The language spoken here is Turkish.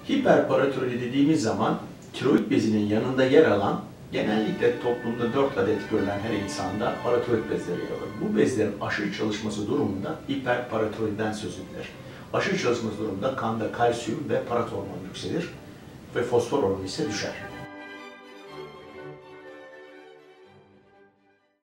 Hiperparatiroidi dediğimiz zaman tiroid bezinin yanında yer alan, genellikle toplumda 4 adet görülen her insanda paratiroid bezleri yer alır. Bu bezlerin aşırı çalışması durumunda hiperparatiroidden söz edilir. Aşırı çalışması durumunda kanda kalsiyum ve parat hormonu yükselir ve fosfor oranı ise düşer.